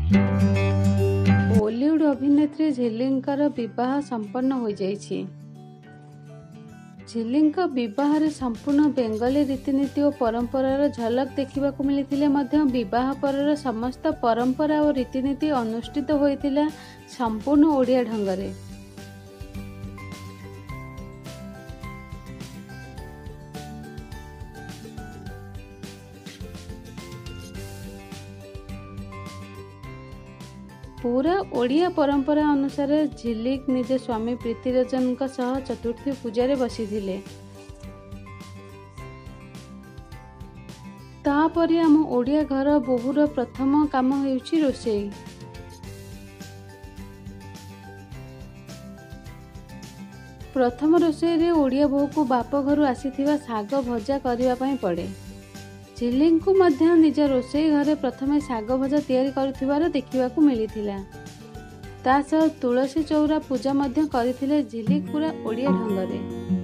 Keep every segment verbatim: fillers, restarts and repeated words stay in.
बॉलीवुड अभिनेत्री झिल्लींकर विवाह संपन्न हो जाइछि। झिल्लींक विवाह रे संपूर्ण बेंगली रीतिनीति और परंपरार झलक देखा मिलथिले मध्य विवाह परर समस्त परंपरा और रीतिनीति अनुष्ठित होइतिला संपूर्ण ओडिया ढंगरे। पूरा ओडिया परंपरा अनुसार झिल्लीक निज स्वामी प्रीतिरंजन सह चतुर्थी पूजा बसी। तापरे आम ओडिया घर बोहूर प्रथम काम हेउछि रोषेई। प्रथम रोषेई रे ओडिया बोहू को बाप घर आसीथिबा साग भजा करबा पई पड़े। झिल्ली को मध्य निज रोषेई घरे प्रथमे साग भजा तैयारी करुथिबार देखिबाकू मिलिथिला। ता सह तुलसी चौरा पूजा मध्य करिथिले झिल्ली पूरा ओडिया ढंगरे।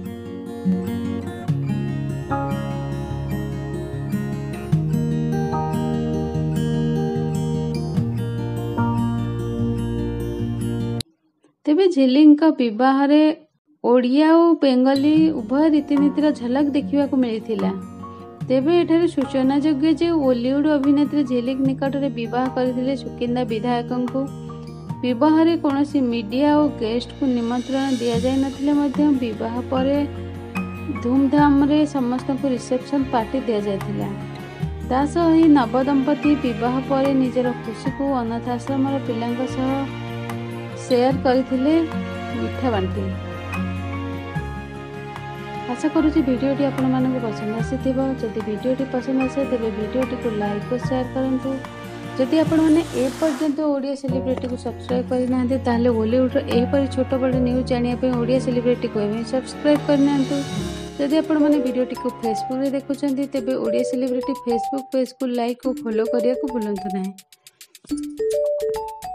तेबे झिल्लींका विवाह रे ओडिया और बेंगली उभय रीतिनीतिर झलक देखिबाकू मिलिथिला। तेबे एठारे सूचना योग्य जे बॉलीवुड अभिनेत्री झिल्ली निकट में विवाह करथिले सुकिंदा विधायक को। विवाह रे कोनोसी मीडिया और गेस्ट को निमंत्रण दिया जाय नथिले मध्य विवाह परे धूमधाम रे समस्त को रिसेप्शन पार्टी दिया जायथिला। ता सह ही नवदंपति विवाह परे निजर खुशी को अनाथ आश्रम रो पिलांक सह शेयर करथिले मिठा बांटी। आशा करुँच भिडटी आपण मानक पसंद आसीथिबो। जदि भिडटी पसंद आसे तेबे भिडटी को लाइक और शेयर करंतु। जदि आपण माने ए पर्यंत ओडिया सेलिब्रिटी को सब्सक्राइब करना ताहले बॉलीवुड एपरि छोट बड़ न्यूज जानिया पे ओडिया सेलिब्रिटी को एवं सब्सक्राइब करना। जदि आपण माने भिडटी को फेसबुक रे देखुछंती तेबे ओडिया सेलिब्रिटी फेसबुक पेज को लाइक और फॉलो करिया को भूलंतु नाही।